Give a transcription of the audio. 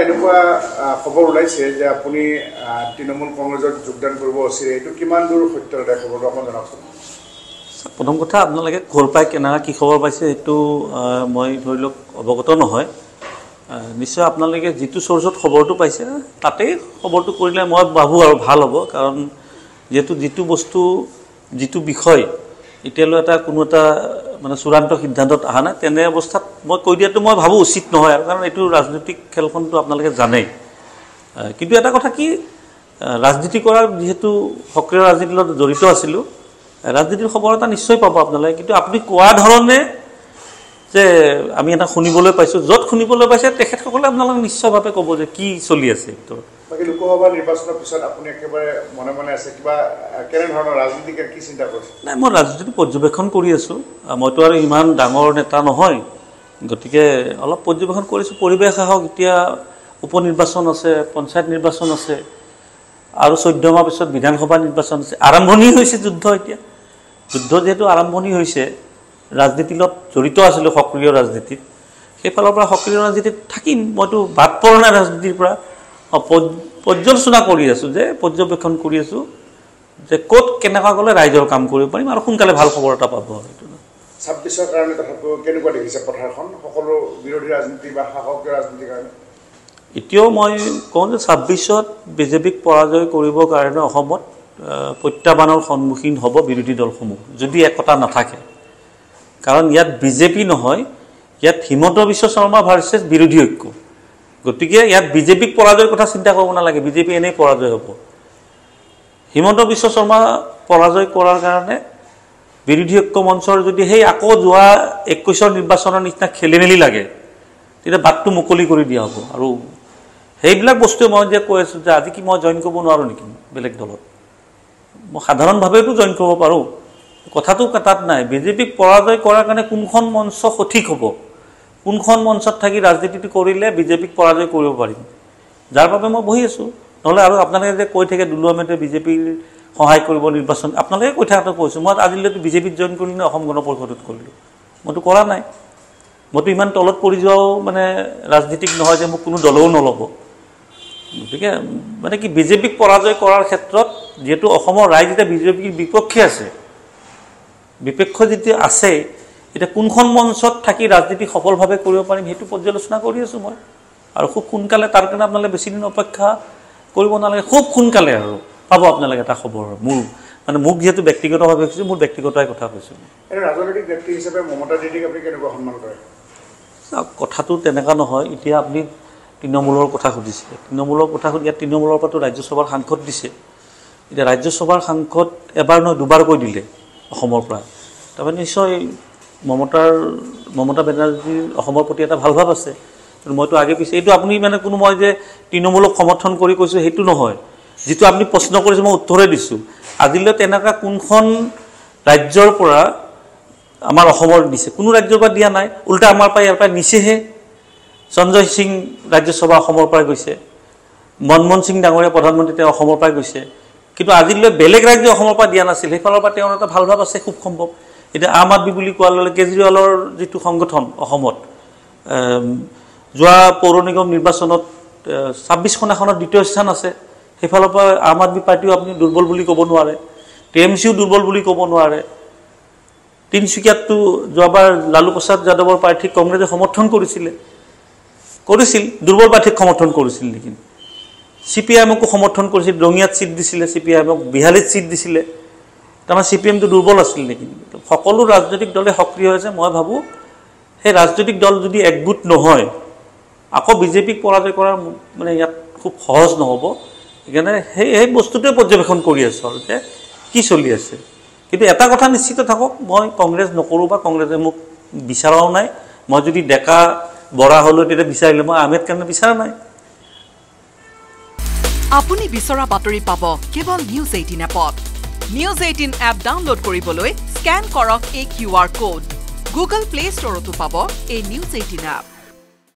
এনেকুৱা খবৰ ওলাইছে যে আপুনি তৃণমূল কংগ্ৰেছত যোগদান কৰিব অচিৰে এইটো কিমান দূৰ সত্যতা খবৰটো অকণ জনাওকচোন প্ৰথম কথা আপোনালোকে ঘৰ পাই কেনেকুৱা কি খবৰ পাইছে এইটো মই ধৰি লওক অৱগত নহয় নিশ্চয় আপোনালোকে যিটো চ'ৰ্চত খবৰটো পাইছে তাতেই খবৰটো কৰিলে মই ভাবোঁ আৰু ভাল হ'ব কাৰণ যিটো বস্তু যিটো বিষয় এতিয়ালৈ কোনো এটা মানে চূড়ান্ত সিদ্ধান্তত অহা নাই তেনে অৱস্থাত মই কৈ দিয়াটো মই ভাবোঁ উচিত নহয় আৰু কাৰণ এইটো ৰাজনৈতিক খেলখনটো আপোনালোকে জানেই কিন্তু এটা কথা কি ৰাজনীতি কৰাৰ যিহেতু সক্ৰিয় ৰাজনীতিৰ লগত জড়িত আছিলোঁ ৰাজনীতিৰ খবৰ এটা নিশ্চয় পাব আপোনালোকে কিন্তু আপুনি কোৱা ধৰণে যে আমি এটা শুনিবলৈ পাইছোঁ য'ত শুনিবলৈ পাইছে তেখেতসকলে আপোনালোকে নিশ্চয়ভাৱে ক'ব যে কি চলি আছে বাকী লোকসভা নিৰ্বাচনৰ পিছত আপুনি একেবাৰে মনে মনে আছে কিবা কেনেধৰণৰ ৰাজনীতিক কি চিন্তা কৰিছে নাই মই ৰাজনীতি পৰ্যবেক্ষণ কৰি আছোঁ মইতো আৰু ইমান ডাঙৰ নেতা নহয় গতিকে অলপ পৰ্যবেক্ষণ কৰিছোঁ পৰিৱেশ আহক এতিয়া উপ নিৰ্বাচন আছে পঞ্চায়ত নিৰ্বাচন আছে আৰু 14 মাহ পিছত বিধানসভা নিৰ্বাচন আছে আৰম্ভণি হৈছে যুদ্ধ এতিয়া যুদ্ধ যেহেতু আৰম্ভণি হৈছে ৰাজনীতিৰ লগত জড়িত আছিলোঁ সক্ৰিয় ৰাজনীতিত সেইফালৰ পৰা সক্ৰিয় ৰাজনীতিত থাকিম মইতো বাদ পৰা নাই ৰাজনীতিৰ পৰা পৰ্যালোচনা কৰি আছোঁ যে পৰ্যবেক্ষণ কৰি আছোঁ যে ক'ত কেনেকুৱা গ'লে ৰাইজৰ কাম কৰিব পাৰিম আৰু সোনকালে ভাল খবৰ এটা পাব এইটো 26ৰ কাৰণে তথাপিও কেনেকুৱা দেখিছে পথাৰখন সকলো বিৰোধী ৰাজনীতি বা শাসকীয় ৰাজনীতিৰ কাৰণে এতিয়াও মই কওঁ যে 26ত বিজেপিক পৰাজয় কৰিবৰ কাৰণে অসমত প্ৰত্যাহ্বানৰ সন্মুখীন হ'ব বিৰোধী দলসমূহ যদি একতা নাথাকে কাৰণ ইয়াত বিজেপি নহয় ইয়াত হিমন্ত বিশ্ব শৰ্মা ভাৰ্চেছ বিৰোধী ঐক্য গতিকে ইয়াত বিজেপিক পৰাজয়ৰ কথা চিন্তা কৰিব নালাগে বিজেপি এনেই পৰাজয় হ'ব হিমন্ত বিশ্ব শৰ্মা পৰাজয় কৰাৰ কাৰণে বিৰোধী ঐক্য মঞ্চৰ যদি সেই আকৌ যোৱা 21ৰ নিৰ্বাচনৰ নিচিনা খেলিমেলি লাগে তেতিয়া বাটটো মুকলি কৰি দিয়া হ'ব আৰু সেইবিলাক বস্তু মই যে কৈ আছোঁ যে আজি কি মই জইন কৰিব নোৱাৰোঁ নেকি বেলেগ দলত মই সাধাৰণভাৱেতো জইন কৰিব পাৰোঁ কথাটো তাত নাই বিজেপিক পৰাজয় কৰাৰ কাৰণে কোনখন মঞ্চ সঠিক হ'ব কোনখন মঞ্চত থাকি ৰাজনীতিটো কৰিলে বিজেপিক পৰাজয় কৰিব পাৰিম যাৰ বাবে মই বহি আছোঁ নহ'লে আৰু আপোনালোকে যে কৈ থাকে দুলুৱা মেতে বিজেপিৰ সহায় কৰিব নিৰ্বাচন আপোনালোকে কৈ থকাটো কৈছোঁ মই আজিলৈকে বিজেপিত জইন কৰিলোঁ নে অসম গণ পৰিষদত কৰিলোঁ মইতো কৰা নাই মইতো ইমান তলত পৰি যোৱাও মানে ৰাজনীতিক নহয় যে মোক কোনো দলেও নল'ব গতিকে মানে কি বিজেপিক পৰাজয় কৰাৰ ক্ষেত্ৰত যিহেতু অসমৰ ৰাইজ এতিয়া বিজেপিৰ বিপক্ষে আছে বিপক্ষ যেতিয়া আছে এতিয়া কোনখন মঞ্চত থাকি ৰাজনীতি সফলভাৱে কৰিব পাৰিম সেইটো পৰ্যালোচনা কৰি আছোঁ মই আৰু খুব সোনকালে তাৰ কাৰণে আপোনালোকে বেছি দিন অপেক্ষা কৰিব নালাগে খুব সোনকালে আৰু পাব আপোনালোকে এটা খবৰ মোৰ মানে মোক যিহেতু ব্যক্তিগতভাৱে কৈছোঁ মোৰ ব্যক্তিগতই কথা কৈছোঁ ৰাজনৈতিক ব্যক্তি হিচাপে মমতা দিদিক আপুনি কেনেকুৱা সন্মান কৰে কথাটো তেনেকুৱা নহয় এতিয়া আপুনি তৃণমূলৰ কথা সুধিছে তৃণমূলৰ কথা সুধি ইয়াত তৃণমূলৰ পৰাতো ৰাজ্যসভাৰ সাংসদ দিছে এতিয়া ৰাজ্যসভাৰ সাংসদ এবাৰ নহয় দুবাৰকৈ দিলে অসমৰ পৰা তাৰমানে নিশ্চয় মমতা বেনাৰ্জীৰ অসমৰ প্ৰতি এটা ভাল ভাৱ আছে কিন্তু মইতো আগে পিছে এইটো আপুনি মানে কোনো মই যে তৃণমূলক সমৰ্থন কৰি কৈছোঁ সেইটো নহয় যিটো আপুনি প্ৰশ্ন কৰিছে মই উত্তৰে দিছোঁ আজিলৈ তেনেকুৱা কোনখন ৰাজ্যৰ পৰা আমাৰ অসমৰ দিছে কোনো ৰাজ্যৰ পৰা দিয়া নাই উল্টা আমাৰ পৰা ইয়াৰ পৰা নিছেহে সঞ্জয় সিং ৰাজ্যসভা অসমৰ পৰা গৈছে মনমোহন সিং ডাঙৰীয়া প্ৰধানমন্ত্ৰী তেওঁ অসমৰ পৰা গৈছে কিন্তু আজিলৈ বেলেগ ৰাজ্য অসমৰ পৰা দিয়া নাছিল সেইফালৰ পৰা তেওঁৰ এটা ভাল ভাৱ আছে খুব সম্ভৱ এতিয়া আম আদমি বুলি কোৱাৰ লগে কেজৰিৱালৰ যিটো সংগঠন অসমত যোৱা পৌৰ নিগম নিৰ্বাচনত 26খন আসনত দ্বিতীয় স্থান আছে সেইফালৰ পৰা আম আদমি পাৰ্টিও আপুনি দুৰ্বল বুলি ক'ব নোৱাৰে টিএমচিও দুৰ্বল বুলি ক'ব নোৱাৰে তিনিচুকীয়াততো যোৱাবাৰ লালু প্ৰসাদ যাদৱৰ প্ৰাৰ্থীক কংগ্ৰেছে সমৰ্থন কৰিছিল দুৰ্বল প্ৰাৰ্থীক সমৰ্থন কৰিছিল নেকি CPIMকো সমৰ্থন কৰিছিল ৰঙিয়াত সিট দিছিলে CPIMক বিহালীত সিট দিছিলে তাৰমানে CPMটো দুৰ্বল আছিল নেকি সকলো ৰাজনৈতিক দলে সক্ৰিয় হৈছে মই ভাবোঁ সেই ৰাজনৈতিক দল যদি একগোট নহয় আকৌ বিজেপিক পৰাজয় কৰাৰ মানে ইয়াত খুব সহজ নহ'ব সেইকাৰণে সেই বস্তুটোৱে পৰ্যবেক্ষণ কৰি আছোঁ আৰু যে কি চলি আছে কিন্তু এটা কথা নিশ্চিত থাকক মই কংগ্ৰেছ নকৰোঁ বা কংগ্ৰেছে মোক বিচাৰাও নাই মই যদি ডেকা বৰা হ'লো তেতিয়া বিচাৰিলে মই আহমেদ কাৰণে বিচৰা নাই আপুনি বিচৰা বাতৰি পাব কেৱল নিউজ 18 এপত নিউজ 18 এপ ডাউনলোড কৰিবলৈ স্ক্যান কৰক এই QR কোড গুগল প্লে ষ্টৰতো পাব এই নিউজ 18 এপ